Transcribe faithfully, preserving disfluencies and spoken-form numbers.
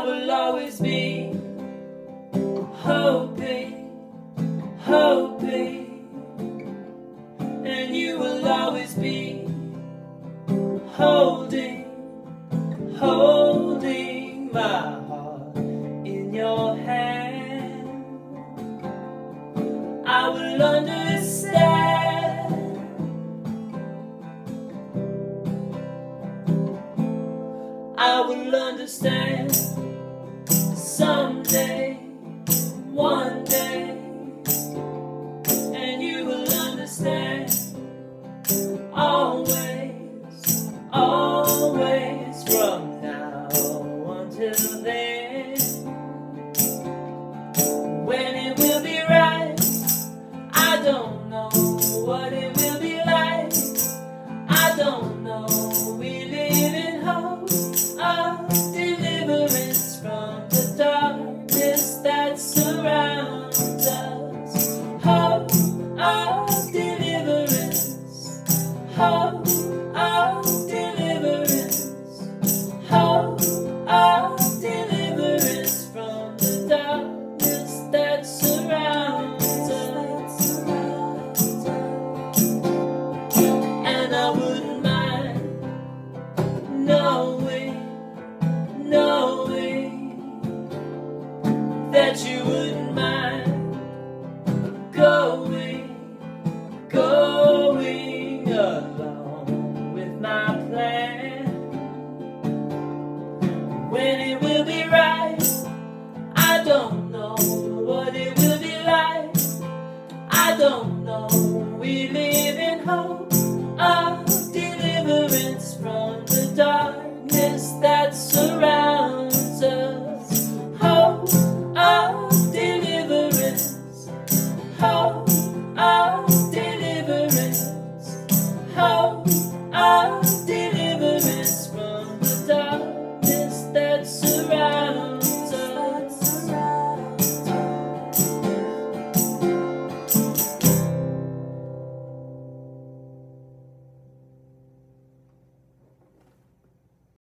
will always be hoping, hoping, and you will always be holding, holding my heart in your hand. I will understand, I will understand someday, one day, and you will understand always, always, from now until then. When it will be right, I don't know what it will be like. I don't know, we live in hope of deliverance from the darkness that surrounds us. Hope of deliverance, hope of deliverance, hope of deliverance from the darkness that surrounds us. And I wouldn't mind knowing, knowing that you wouldn't mind going, going along with my plan. When it will be right, I don't know what it will be like. I don't know